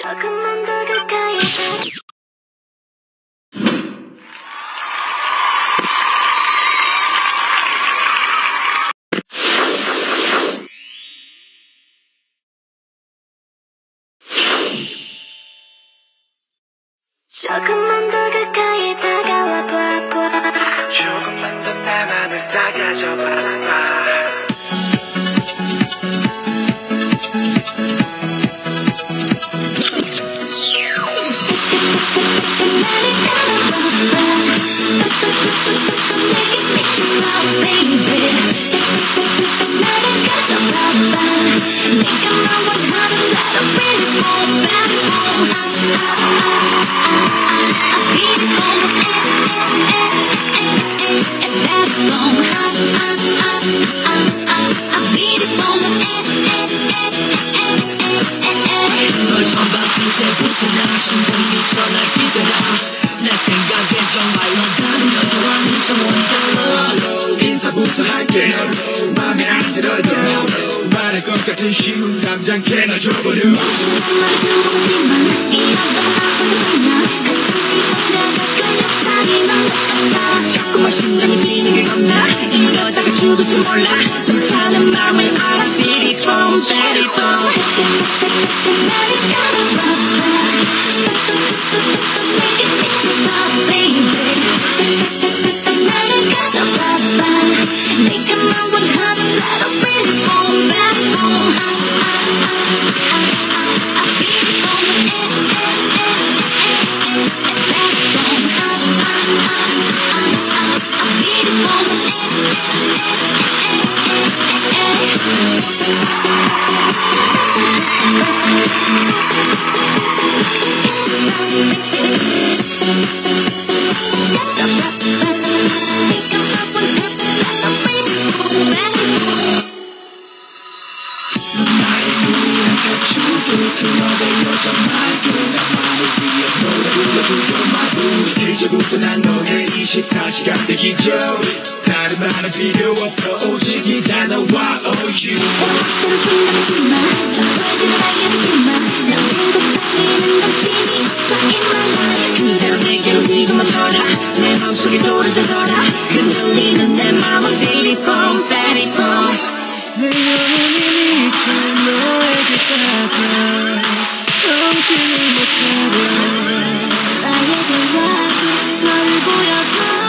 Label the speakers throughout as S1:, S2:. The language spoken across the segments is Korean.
S1: 조금만 더 가까이 조금만 더 가까이 다가와 봐봐.
S2: 조금만 더 내 맘을 다가져 봐봐.
S3: 널 처음 봤을 때부터 나 심장이 미쳐 날 뒤돌아. 내 생각엔 정말로 다른 여자와는 정원이 달라.
S4: 인사부터 할게 널로 맘에 안 들어져. 말할 것 같은 쉬운 감정 개나 줘버려.
S3: 자꾸만 심장이 뛰는 게 겁나. 이러다가 죽을 줄 몰라. 괜찮은 마음을 알아. Beautiful, beautiful.
S4: 이제부터 난 너의 24시간 대기죠. 다른 말은 필요 없어. 오직 이 단어와 OU.
S3: 그대로 내게로 지금 와줘라. 내 마음속에 돌아들어라. 흔들리는 내 마음은 Beautiful, beautiful.
S2: 내 영혼이 미쳐 너에게 빠져 정신을 못 차려.
S1: 나에게 와서 널 보여줘.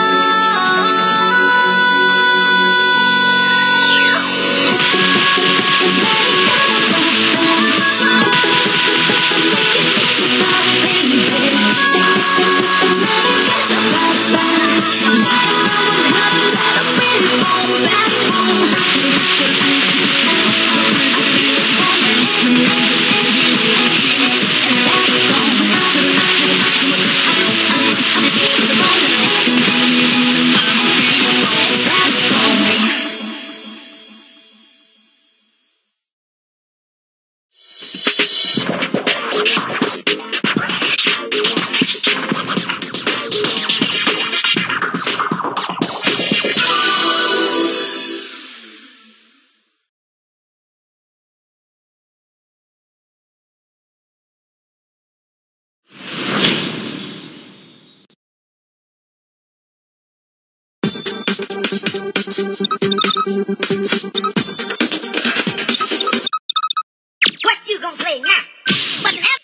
S5: What you gonna play now? What's an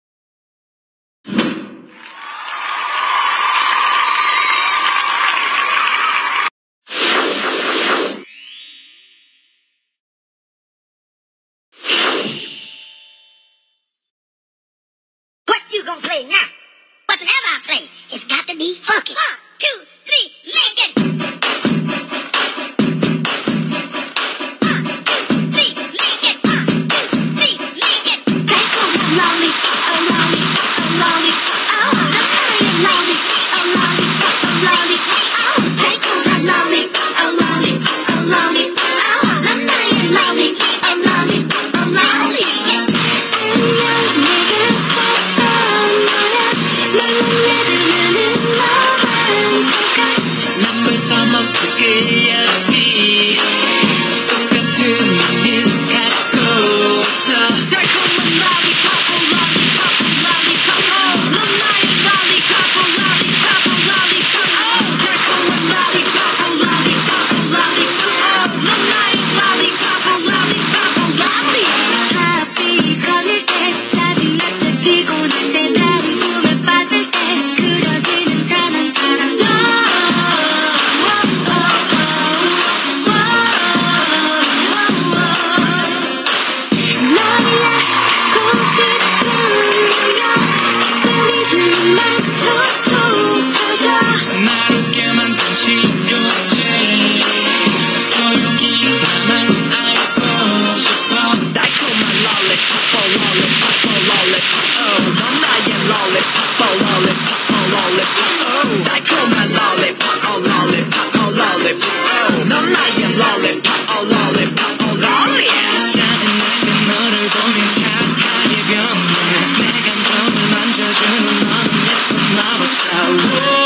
S5: What you gonna play now? Whatever I play, it's got to be funky. 1, 2, 3, make it! 1, 2, 3, make it! 1, 2, 3, make it! 달콤한 lollipop, oh lollipop, oh lollipop, oh 달콤한 lollipop, oh lollipop, oh lollipop, oh 달콤한 lollipop, oh lollipop, oh lollipop, oh 난 나의 lollipop, oh lollipop, oh lollipop. 안녕 내가 찾아온 너야 널 맘에 들면은 너만 잠깐
S3: 난 벌써 멈춰 끌렸지. 똑같은 맘을 갖고 있어. 달콤한 lollipop, oh lollipop. lollipop 달콤한 lollipop oh lollipop oh lollipop oh 넌 나의 lollipop oh lollipop oh lolly 짜증나게 너를 보니 착하게 변해 내 감정을 만져주는 너는 예쁜 마법사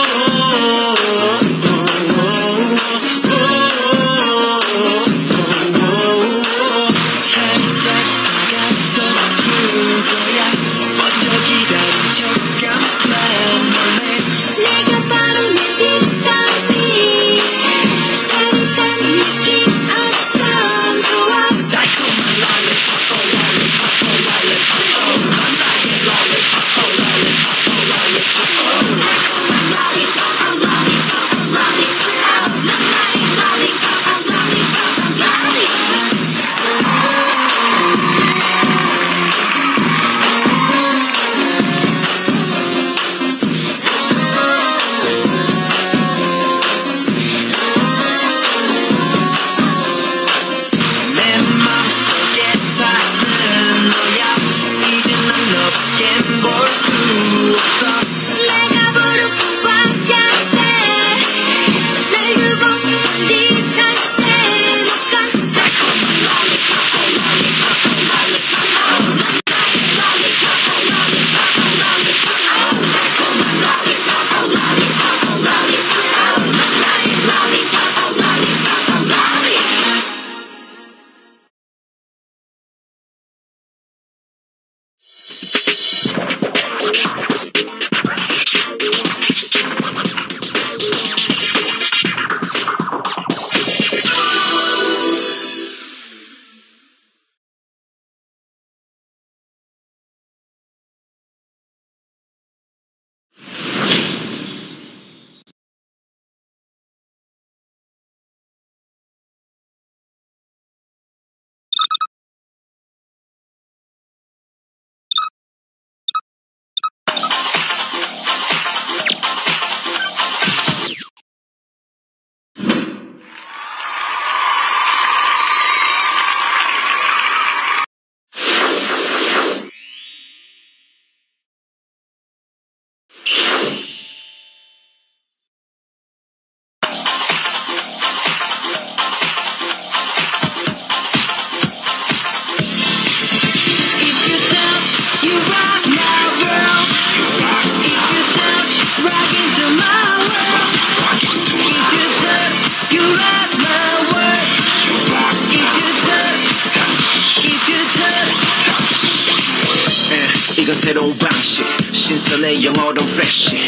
S3: 새로운 방식 신선해 영어로 fresh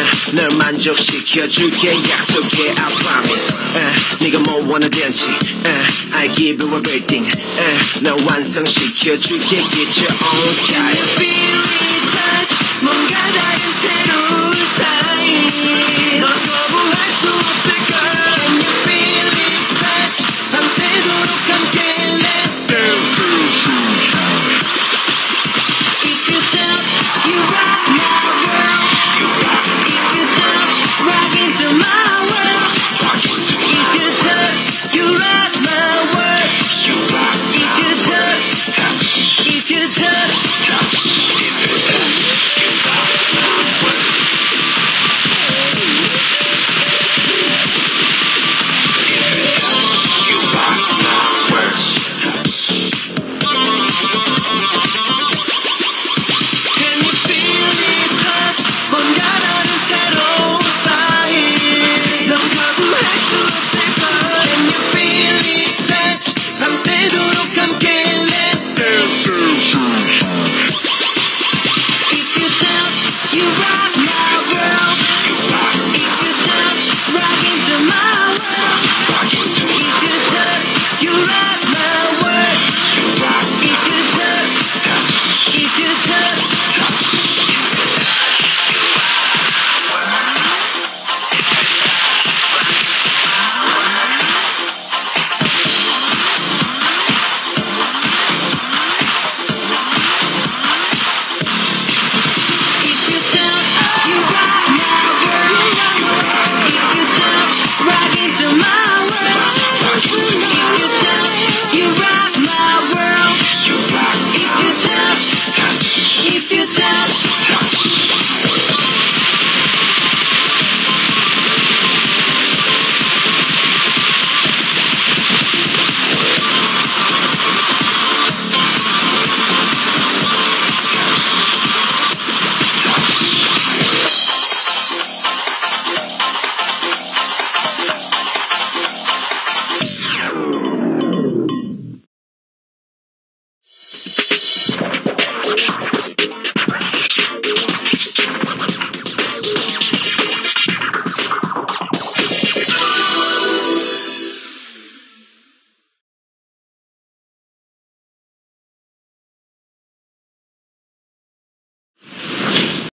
S3: 널 만족시켜줄게 약속해 I promise 네가 뭐 원하든지 I give you everything 널 완성시켜줄게 Get your own style Feel it touch 뭔가 다